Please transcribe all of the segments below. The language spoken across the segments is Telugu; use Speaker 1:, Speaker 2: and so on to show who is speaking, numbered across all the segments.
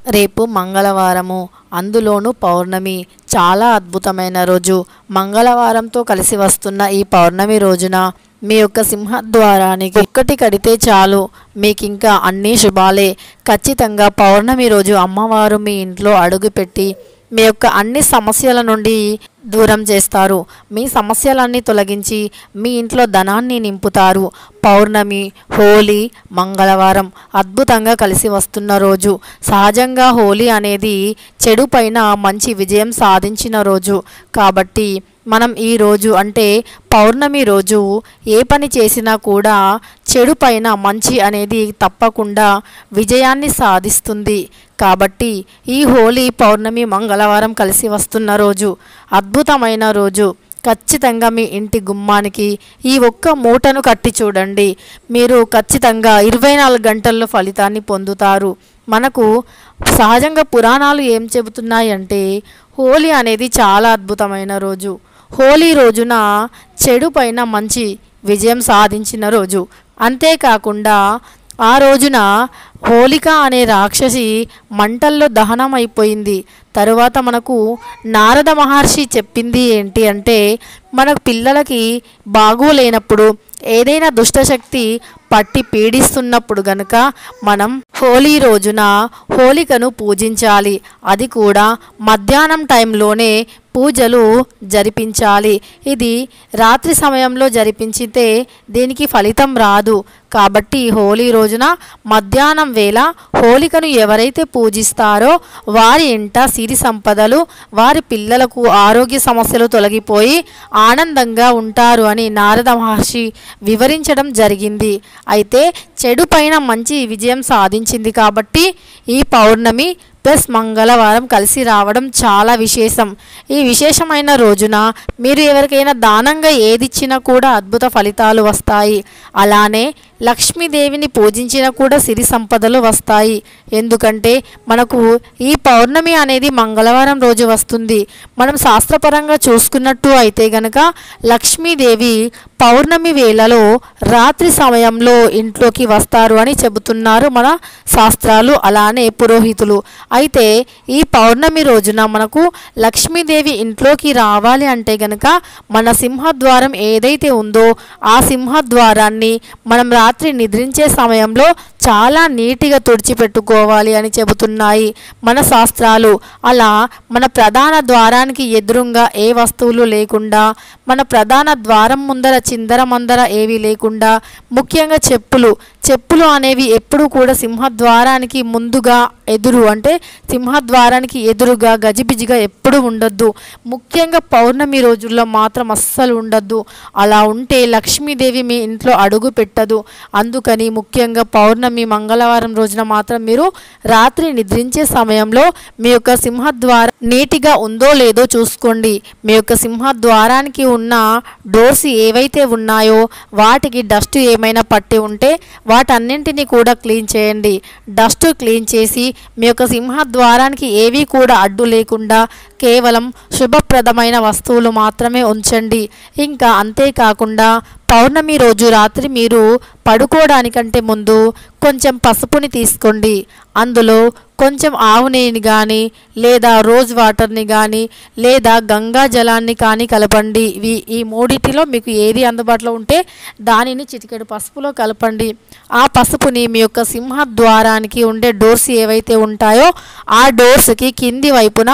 Speaker 1: రేపు మంగళవారము, అందులోనూ పౌర్ణమి. చాలా అద్భుతమైన రోజు. మంగళవారంతో కలిసి వస్తున్న ఈ పౌర్ణమి రోజున మీ యొక్క సింహద్వారానికి ఒక్కటి కడితే చాలు, మీకు ఇంకా అన్నీ శుభాలే. ఖచ్చితంగా పౌర్ణమి రోజు అమ్మవారు మీ ఇంట్లో అడుగుపెట్టి మీ యొక్క అన్ని సమస్యల నుండి దూరం చేస్తారు. మీ సమస్యలన్నీ తొలగించి మీ ఇంట్లో ధనాన్ని నింపుతారు. పౌర్ణమి, హోలీ, మంగళవారం అద్భుతంగా కలిసి వస్తున్న రోజు. సహజంగా హోలీ అనేది చెడు పైన మంచి విజయం సాధించిన రోజు. కాబట్టి మనం ఈ రోజు అంటే పౌర్ణమి రోజు ఏ పని చేసినా కూడా చెడు పైన మంచి అనేది తప్పకుండా విజయాన్ని సాధిస్తుంది. కాబట్టి ఈ హోలీ, పౌర్ణమి, మంగళవారం కలిసి వస్తున్న రోజు అద్భుతమైన రోజు. ఖచ్చితంగా మీ ఇంటి గుమ్మానికి ఈ ఒక్క మూటను కట్టి చూడండి. మీరు ఖచ్చితంగా 24 గంటల్లో ఫలితాన్ని పొందుతారు. మనకు సహజంగా పురాణాలు ఏం చెబుతున్నాయంటే హోలీ అనేది చాలా అద్భుతమైన రోజు. హోలీ రోజున చెడు పైన మంచి విజయం సాధించిన రోజు. అంతేకాకుండా ఆ రోజున హోలిక అనే రాక్షసి మంటల్లో దహనం అయిపోయింది. తరువాత మనకు నారద మహర్షి చెప్పింది ఏంటి అంటే, మన పిల్లలకి బాగోలేనప్పుడు ఏదైనా దుష్టశక్తి పట్టి పీడిస్తున్నప్పుడు గనుక మనం హోలీ రోజున హోలికను పూజించాలి. అది కూడా మధ్యాహ్నం టైంలోనే పూజలు జరిపించాలి. ఇది రాత్రి సమయంలో జరిపించితే దీనికి ఫలితం రాదు. కాబట్టి హోలీ రోజున మధ్యాహ్నం వేళ హోలికను ఎవరైతే పూజిస్తారో వారి ఇంట సిరి సంపదలు, వారి పిల్లలకు ఆరోగ్య సమస్యలు తొలగిపోయి ఆనందంగా ఉంటారు అని నారద మహర్షి వివరించడం జరిగింది. అయితే చెడు పైన మంచి విజయం సాధించింది కాబట్టి ఈ పౌర్ణమి ప్లస్ మంగళవారం కలిసి రావడం చాలా విశేషం. ఈ విశేషమైన రోజున మీరు ఎవరికైనా దానంగా ఏదిచ్చినా కూడా అద్భుత ఫలితాలు వస్తాయి. అలానే లక్ష్మీదేవిని పూజించినా కూడా సిరి సంపదలు వస్తాయి. ఎందుకంటే మనకు ఈ పౌర్ణమి అనేది మంగళవారం రోజు వస్తుంది. మనం శాస్త్రపరంగా చూసుకున్నట్టు అయితే గనక లక్ష్మీదేవి పౌర్ణమి వేళలో రాత్రి సమయంలో ఇంట్లోకి వస్తారు అని చెబుతున్నారు మన శాస్త్రాలు, అలానే పురోహితులు. అయితే ఈ పౌర్ణమి రోజున మనకు లక్ష్మీదేవి ఇంట్లోకి రావాలి అంటే గనక మన సింహద్వారం ఏదైతే ఉందో ఆ సింహద్వారాన్ని మనం రాత్రి నిద్రించే సమయంలో చాలా నీటిగా తుడిచిపెట్టుకోవాలి అని చెబుతున్నాయి మన శాస్త్రాలు. అలా మన ప్రధాన ద్వారానికి ఎదురుగా ఏ వస్తువులు లేకుండా, మన ప్రధాన ద్వారం ముందర చిందరమందర ఏవి లేకుండా, ముఖ్యంగా చెప్పులు అనేవి ఎప్పుడు కూడా సింహద్వారానికి ముందుగా ఎదురు అంటే సింహద్వారానికి ఎదురుగా గజిబిజిగా ఎప్పుడు ఉండొద్దు. ముఖ్యంగా పౌర్ణమి రోజుల్లో మాత్రం అస్సలు ఉండొద్దు. అలా ఉంటే లక్ష్మీదేవి మీ ఇంట్లో అడుగు పెట్టదు. అందుకని ముఖ్యంగా పౌర్ణమి, మంగళవారం రోజున మాత్రం మీరు రాత్రి నిద్రించే సమయంలో మీ యొక్క సింహద్వారం నీటిగా ఉందో లేదో చూసుకోండి. మీ యొక్క సింహద్వారానికి ఉన్న డోర్స్ ఏవైతే ఉన్నాయో వాటికి డస్ట్ ఏమైనా పట్టి ఉంటే వాటన్నింటినీ కూడా క్లీన్ చేయండి. డస్ట్ క్లీన్ చేసి మీ యొక్క సింహద్వారానికి ఏవి కూడా అడ్డు లేకుండా కేవలం శుభప్రదమైన వస్తువులు మాత్రమే ఉంచండి. ఇంకా అంతేకాకుండా పౌర్ణమి రోజు రాత్రి మీరు పడుకోవడానికంటే ముందు కొంచెం పసుపుని తీసుకోండి. అందులో కొంచెం ఆవు నెయ్యిని కానీ లేదా రోజ్ వాటర్ని కానీ లేదా గంగా జలాన్ని కానీ కలపండి. ఈ మూడిటిలో మీకు ఏది అందుబాటులో ఉంటే దానిని చిటికెడు పసుపులో కలపండి. ఆ పసుపుని మీ యొక్క సింహద్వారానికి ఉండే డోర్స్ ఏవైతే ఉంటాయో ఆ డోర్స్కి కింది వైపున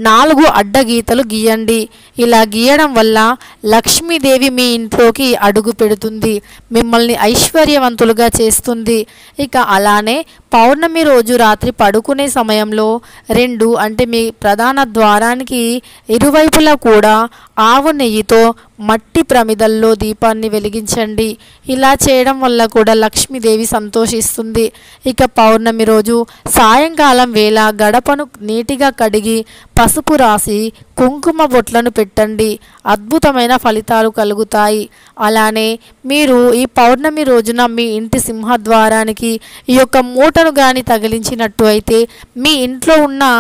Speaker 1: 4 అడ్డగీతలు గీయండి. ఇలా గీయడం వల్ల లక్ష్మీదేవి మీ ఇంట్లోకి అడుగు పెడుతుంది, మిమ్మల్ని ఐశ్వర్యవంతులుగా చేస్తుంది. ఇక అలానే పౌర్ణమి రోజు రాత్రి పడుకునే సమయంలో 2 అంటే మీ ప్రధాన ద్వారానికి ఇరువైపులా కూడా ఆవు నెయ్యితో మట్టి ప్రమిదల్లో దీపాన్ని వెలిగించండి. ఇలా చేయడం వల్ల కూడా లక్ష్మీదేవి సంతోషిస్తుంది. ఇక పౌర్ణమి రోజు సాయంకాలం వేళ గడపను నీటిగా కడిగి పసుపు రాసి కుంకుమ బొట్లను పెట్టండి. అద్భుతమైన ఫలితాలు కలుగుతాయి. అలానే మీరు ఈ పౌర్ణమి రోజున మీ ఇంటి సింహద్వారానికి ఈ యొక్క మూటను కానీ తగిలించినట్టు అయితే మీ ఇంట్లో ఉన్న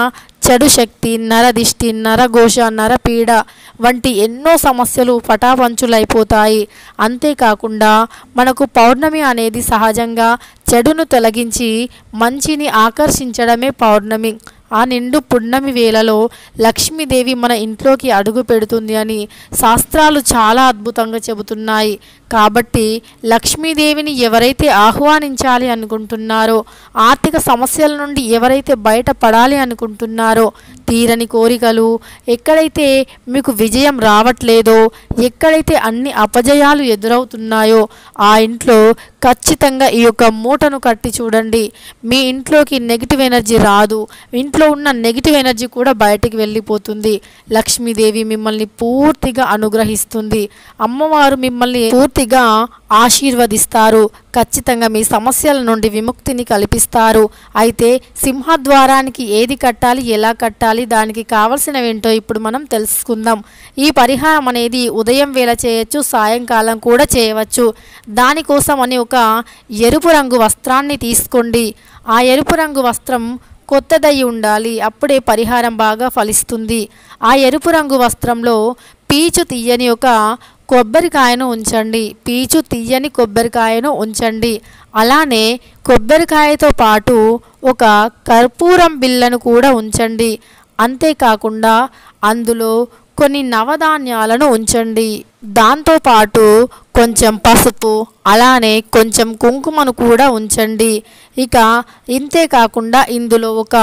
Speaker 1: చెడు శక్తి, నరదిష్టి, నరఘోష, నరపీడ వంటి ఎన్నో సమస్యలు పటాపంచులైపోతాయి. అంతేకాకుండా మనకు పౌర్ణమి అనేది సహజంగా చెడును తొలగించి మంచిని ఆకర్షించడమే పౌర్ణమి. ఆ నిండు పున్నమి వేళలో లక్ష్మీదేవి మన ఇంట్లోకి అడుగు పెడుతుంది అని శాస్త్రాలు చాలా అద్భుతంగా చెబుతున్నాయి. కాబట్టి లక్ష్మీదేవిని ఎవరైతే ఆహ్వానించాలి అనుకుంటున్నారో, ఆర్థిక సమస్యల నుండి ఎవరైతే బయటపడాలి అనుకుంటున్నారో, తీరని కోరికలు, ఎక్కడైతే మీకు విజయం రావట్లేదో, ఎక్కడైతే అన్ని అపజయాలు ఎదురవుతున్నాయో ఆ ఇంట్లో ఖచ్చితంగా ఈ యొక్క మూటను కట్టి చూడండి. మీ ఇంట్లోకి నెగిటివ్ ఎనర్జీ రాదు. ఇంట్లో ఉన్న నెగిటివ్ ఎనర్జీ కూడా బయటికి వెళ్ళిపోతుంది. లక్ష్మీదేవి మిమ్మల్ని పూర్తిగా అనుగ్రహిస్తుంది. అమ్మవారు మిమ్మల్ని పూర్తిగా ఆశీర్వదిస్తారు. ఖచ్చితంగా మీ సమస్యల నుండి విముక్తిని కల్పిస్తారు. అయితే సింహద్వారానికి ఏది కట్టాలి, ఎలా కట్టాలి, దానికి కావలసినవేంటో ఇప్పుడు మనం తెలుసుకుందాం. ఈ పరిహారం అనేది ఉదయం వేళ చేయొచ్చు, సాయంకాలం కూడా చేయవచ్చు. దానికోసం అని ఒక ఎరుపు రంగు వస్త్రాన్ని తీసుకోండి. ఆ ఎరుపు రంగు వస్త్రం కొత్తదై ఉండాలి. అప్పుడే పరిహారం బాగా ఫలిస్తుంది. ఆ ఎరుపు రంగు వస్త్రంలో పీచు తీయని ఒక కొబ్బరికాయను ఉంచండి. పీచు తీయని కొబ్బరికాయను ఉంచండి. అలానే కొబ్బరికాయతో పాటు ఒక కర్పూరం బిళ్ళను కూడా ఉంచండి. అంతేకాకుండా అందులో కొన్ని నవధాన్యాలను ఉంచండి. దాంతోపాటు కొంచెం పసుపు, అలానే కొంచెం కుంకుమను కూడా ఉంచండి. ఇక ఇంతే కాకుండా ఇందులో ఒక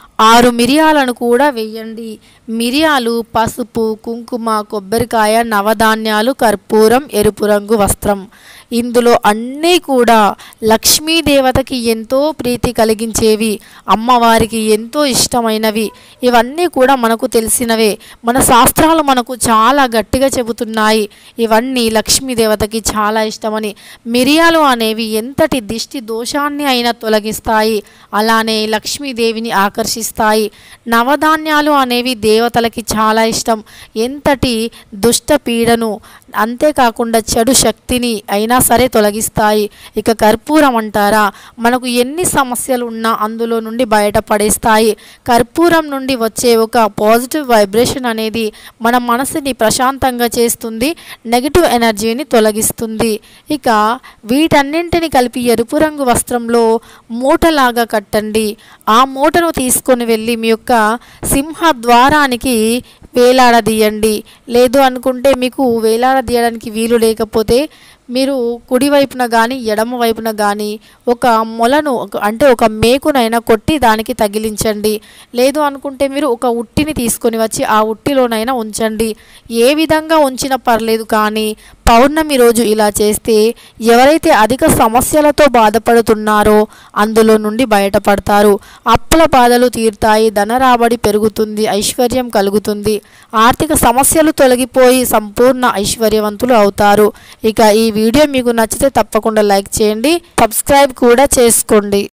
Speaker 1: 6 మిరియాలను కూడా వేయండి. మిరియాలు, పసుపు, కుంకుమ, కొబ్బరికాయ, నవధాన్యాలు, కర్పూరం, ఎరుపు రంగు వస్త్రం, ఇందులో అన్నీ కూడా లక్ష్మీదేవతకి ఎంతో ప్రీతి కలిగించేవి, అమ్మవారికి ఎంతో ఇష్టమైనవి. ఇవన్నీ కూడా మనకు తెలిసినవే. మన శాస్త్రాలు మనకు చాలా గట్టిగా చెబుతున్నాయి. ఇవన్నీ లక్ష్మీదేవతకి చాలా ఇష్టమని. మిరియాలు అనేవి ఎంతటి దిష్టి దోషాన్ని అయినా తొలగిస్తాయి, అలానే లక్ష్మీదేవిని ఆకర్షిస్తాయి. నవధాన్యాలు అనేవి దేవతలకి చాలా ఇష్టం. ఎంతటి దుష్ట పీడను, అంతేకాకుండా చెడు శక్తిని అయినా సరే తొలగిస్తాయి. ఇక కర్పూరం అంటారా, మనకు ఎన్ని సమస్యలు ఉన్నా అందులో నుండి బయటపడేస్తాయి. కర్పూరం నుండి వచ్చే ఒక పాజిటివ్ వైబ్రేషన్ అనేది మన మనసుని ప్రశాంతంగా చేస్తుంది, నెగిటివ్ ఎనర్జీని తొలగిస్తుంది. ఇక వీటన్నింటిని కలిపి ఎరుపు రంగు వస్త్రంలో మూటలాగా కట్టండి. ఆ మూటను తీసుకొని వెళ్ళి మీ యొక్క సింహద్వారానికి వేలాడదీయండి. లేదు అనుకుంటే మీకు వేలాడదీయడానికి వీలు లేకపోతే మీరు కుడివైపున కానీ ఎడమ వైపున కానీ ఒక మొలను అంటే ఒక మేకునైనా కొట్టి దానికి తగిలించండి. లేదు అనుకుంటే మీరు ఒక ఉట్టిని తీసుకొని వచ్చి ఆ ఉట్టిలోనైనా ఉంచండి. ఏ విధంగా ఉంచినా పర్లేదు, కానీ పౌర్ణమి రోజు ఇలా చేస్తే ఎవరైతే అధిక సమస్యలతో బాధపడుతున్నారో అందులో నుండి బయటపడతారు. అప్పుల బాధలు తీరుతాయి, ధన రాబడి పెరుగుతుంది, ఐశ్వర్యం కలుగుతుంది, ఆర్థిక సమస్యలు తొలగిపోయి సంపూర్ణ ఐశ్వర్యవంతులు అవుతారు. ఇక ఈ వీడియో మీకు నచ్చితే తప్పకుండా లైక్ చేయండి, సబ్స్క్రైబ్ కూడా చేసుకోండి.